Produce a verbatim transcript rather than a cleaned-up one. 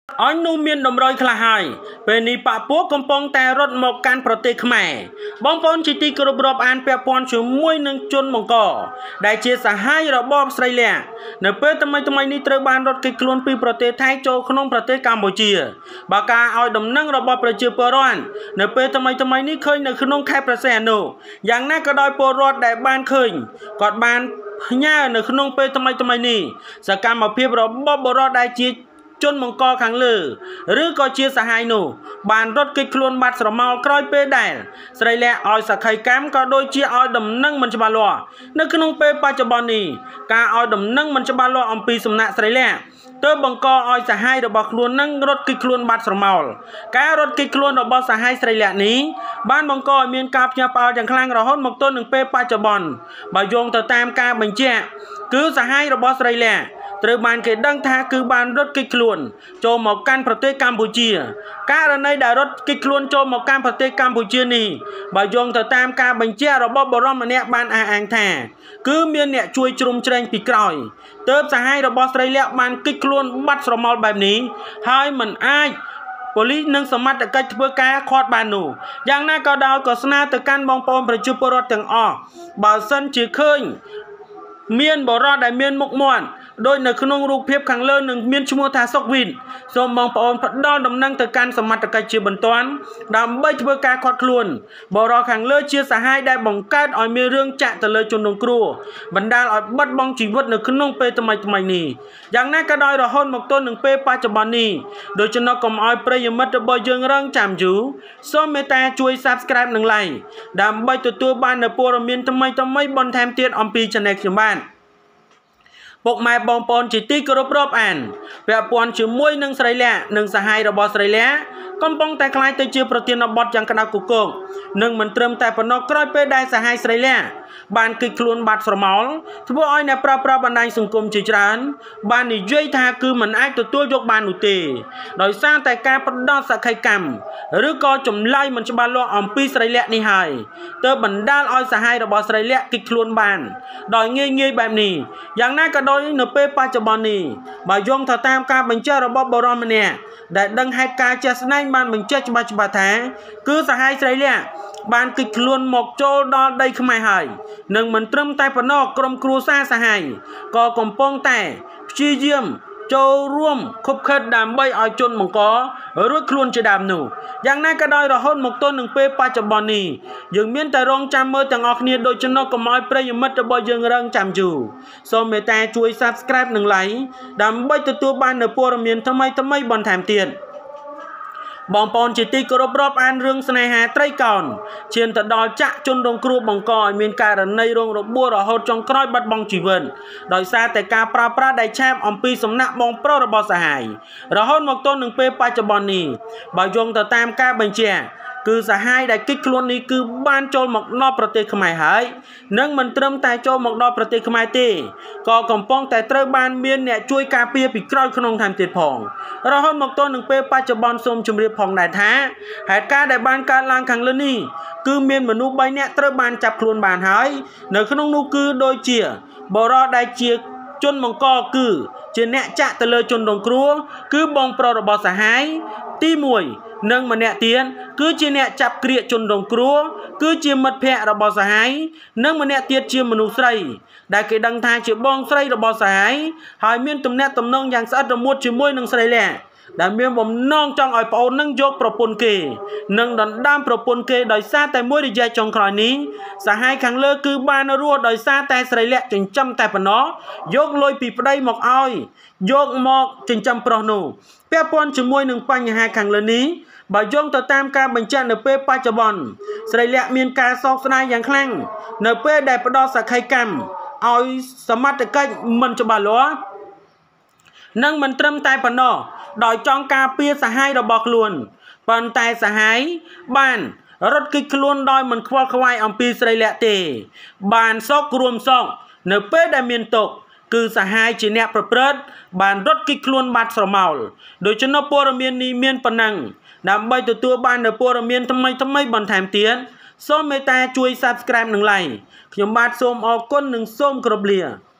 anh nu miền đồng roi khla hai về ní bạ búa công pongแต่รถមកកាន់ប្រទេសខ្មែរបងប្អូនជាទីគោរពរាប់អានពាក់ព័ន្ធជាមួយនឹងជនមង្គលដែលជាសហាយរបបស្រីលះនៅពេលថ្មីថ្មីនេះត្រូវបានរត់គេចខ្លួនពីប្រទេសថៃចូលក្នុងប្រទេសកម្ពុជាបើការឲ្យដំណឹងរបស់ប្រជាពលរដ្ឋនៅពេលថ្មីថ្មីនេះឃើញនៅក្នុងខេត្តព្រះសីហនុយ៉ាងណាក៏ដោយពលរដ្ឋដែលបានឃើញគាត់បានផ្ញើនៅក្នុងពេលថ្មីថ្មីនេះសកម្មភាពរបស់បុរដ្ឋដែលជាជនមង្គលខាងលើឬក៏ជាសហាយនោះបានរត់គេចខ្លួនបាត់ស្រមោលក្រោយពេលដែលស្រីលះឲ្យសក្ខីកម្មក៏ដូចជាឲ្យដំណឹងមិនច្បាស់លាស់នៅក្នុងពេលបច្ចុប្បន្ននេះការឲ្យដំណឹងមិនច្បាស់លាស់អំពីសំណាក់ស្រីលះទើបបង្កឲ្យសហាយរបស់ខ្លួននឹងរត់គេចខ្លួនបាត់ស្រមោលការរត់គេចខ្លួនរបស់សហាយស្រីលះនេះបានបង្កឲ្យមានការភ្ញាក់ផ្អើលយ៉ាងខ្លាំងរហូតមកទល់នឹងពេលបច្ចុប្បន្នបើយោងទៅតាមការបញ្ជាក់គឺសហាយរបស់ស្រីលះត្រូវបានគេដឹងថាគឺបានរត់គេចខ្លួនចូលមកកាន់ប្រទេសកម្ពុជាករណីដែលរត់គេចខ្លួនចូលមកកាន់ប្រទេសកម្ពុជានេះបើយោងទៅតាមការបញ្ជាក់របស់បរិមម្នាក់បានអះអាងថាគឺមានអ្នកជួយជ្រោមជ្រែងពីក្រោយទើបសហាយរបស់ស្រីលះបានគេចខ្លួនបាត់ស្រមោលបែបនេះហើយមិនអាចប៉ូលីសនិងសមត្ថកិច្ចធ្វើការខាត់បាននោះយ៉ាងណាក៏ដោយក៏ស្នើទៅកាន់បងប្អូនប្រជាពលរដ្ឋទាំងអស់បើសិនជាឃើញមានបរិយាដែលមានមុខមាត់ដោយនៅក្នុងរូបភាពខាងលើនឹងមានឈ្មោះថាសុកវីនសូមបងប្អូនផ្ដល់ដំណឹងទៅកាន់សមត្ថកិច្ចជាបន្ទាន់ដើម្បីធ្វើការខាត់ខ្លួនបរិយាខាងលើជាសហាយដែលបង្កើតឲ្យមានរឿងចាក់ទៅលើជនរងគ្រោះបណ្ដាលឲ្យបាត់បង់ជីវិតនៅក្នុងពេលថ្មីថ្មីនេះយ៉ាងណាក៏ដោយរហូតមកទល់នឹងពេលបច្ចុប្បន្ននេះដូច្នេះកុំឲ្យប្រិយមិត្តរបស់យើងរងចាំយូរសូមមេត្តាជួយ Subscribe និង Like ដើម្បីទទួលបាននូវព័ត៌មានថ្មីថ្មីបន្ថែមទៀតអំពី Channel ខ្ញុំបានពុកម៉ែបងប្អូនជាទីគោរពរាប់អានពាក់ព័ន្ធជាមួយនឹងស្រីលះនិងសហាយរបស់ស្រីលះកំពុងតែក្លាយទៅជាប្រធានបទយ៉ាងក្តៅគគុកនិងមិនត្រឹមតែប៉ុណ្ណោះក្រោយពេលដែលសហាយស្រីលះបានគេចខ្លួនបាត់ស្រមោលធ្វើឲ្យអ្នកប្រើប្រាស់បណ្ដាញសង្គមជាច្រើនបាននិយាយថាគឺមិនអាចទទួលយកបាននោះទេដោយសារតែការផ្ដោតសក្ខីកម្មឬក៏ចម្លើយមិនច្បាស់លាស់អំពីស្រីលះនេះហើយទើបបណ្ដាលឲ្យសហាយរបស់ស្រីលះគេចខ្លួនបានដោយងាយងាយបែបនេះយ៉ាងណាក៏ដោយនៅពេលបច្ចុប្បន្ននេះបើយោងទៅតាមការបញ្ជាក់របស់បរិមម្នាក់ដែលដឹងហេតុការណ៍ជាក់ស្ដែងបានបញ្ជាក់ច្បាស់ច្បាស់ថាគឺសហាយស្រីលះបានគេចខ្លួនមកចូលដល់ដីខ្មែរហើយនឹងមិនត្រឹមតែប៉ុណ្ណោះក្រុមគ្រួសារសហាយក៏កំពុងតែព្យាយាមចូលរួមខុបខិតដើម្បីឲ្យជនមង្គលរួចខ្លួនជាដើមនោះយ៉ាងណាក៏ដោយរហូតមកទល់នឹងពេលបច្ចុប្បន្ននេះយើងមានតែរងចាំមើលទាំងអស់គ្នាដូច្នោះកុំឲ្យប្រិយមិត្តរបស់យើងរងចាំយូរសូមមេត្តាជួយ Subscribe និង Like ដើម្បីទទួលបាននូវព័ត៌មានថ្មីថ្មីបន្ថែមទៀតបងប្អូនជាទីគោរពរាប់អានរឿងស្នេហាត្រីកោណឈានទៅដល់ចាក់ជនរងគ្រោះបង្កឲ្យមានករណីរងរបួសរហូតចុងក្រោយបាត់បង់ជីវិតដោយសារតែការប្រើប្រាស់ដៃឆាបអំពីសំណាក់បងប្រុសរបស់សហាយរហូតមកទល់នឹងពេលបច្ចុប្បន្ននេះបើយោងទៅតាមការបញ្ជាក់គឺសហាយដែលគេចខ្លួននេះគឺបានចូលមកដល់ប្រទេសខ្មែរហើយនិងមិនត្រឹមតែចូលមកដល់ប្រទេសខ្មែរទេក៏កំពុងតែត្រូវបានមានអ្នកជួយការពារពីក្រោយក្នុងថែមទៀតផងរហូតមកទល់នឹងពេលបច្ចុប្បន្នសូមជម្រាបផងដែរថាហេតុការណ៍ដែលបានកើតឡើងខាងលើនេះគឺមានមនុស្សបីនាក់ត្រូវបានចាប់ខ្លួនបានហើយនៅក្នុងនោះគឺដូចជាបរិយាដែលជាជនមង្គលគឺជាអ្នកចាក់ទៅលើជនរងគ្រោះគឺបងប្រុសរបស់សហាយទីមួយនិងម្នាក់ទៀតគឺជាអ្នកចាប់ក្រៀកជនរងគ្រោះគឺជាមិត្តភ័ក្តិរបស់សហាយនិងម្នាក់ទៀតជាមនុស្សស្រីដែលគេដឹងថាជាបងស្រីរបស់សហាយហើយមានទំនាក់ទំនងយ៉ាងស្អិតរមួតជាមួយនឹងស្រីលះដែលមានបំណងចង់ឲ្យប្អូននឹងយកប្រពន្ធគេនិងដណ្ដើមប្រពន្ធគេដោយសារតែមួយរយៈចុងក្រោយនេះសហាយខាងលើគឺបានរស់ដោយសារតែស្រីលះចិញ្ចឹមតែប៉ុណ្ណោះយកលុយពីប្តីមកឲ្យយកមកចិញ្ចឹមប្រុសនោះពាក់ព័ន្ធជាមួយនឹងបញ្ហាខាងលើនេះបើយោងទៅតាមការបញ្ជាក់នៅពេលបច្ចុប្បន្នស្រីលះមានការសោកស្ដាយយ៉ាងខ្លាំងនៅពេលដែលផ្ដោតសក្ខីកម្មឲ្យសមត្ថកិច្ចមិនច្បាស់លាស់និងមិនត្រឹមតែប៉ុណ្ណោះដោយចង់ការពារសហាយរបស់ខ្លួនប៉ុន្តែសហាយបានរត់គេចខ្លួនដោយមិនខ្វល់ខ្វាយអំពីស្រីលះទេបានសោករួមសោកនៅពេលដែលមានទុក្ខគឺសហាយជាអ្នកប្រព្រឹត្តបានរត់គេចខ្លួនបាត់ស្រមោលដូច្នេះព័ត៌មាននេះមានប៉ុណ្ណឹងដើម្បីទទួលបាននូវព័ត៌មានថ្មីថ្មីបន្ថែមទៀតសូមមេត្តាជួយ Subscribe និង Like ខ្ញុំបាទសូមអរគុណនិងសូមគោរពលា